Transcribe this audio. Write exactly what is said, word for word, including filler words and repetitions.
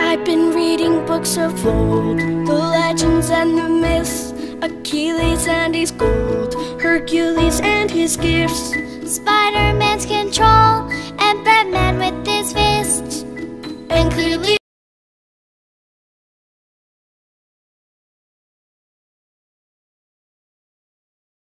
I've been reading books of old, the legends and the myths, Achilles and his gold, Hercules and his gifts, Spider-Man's control,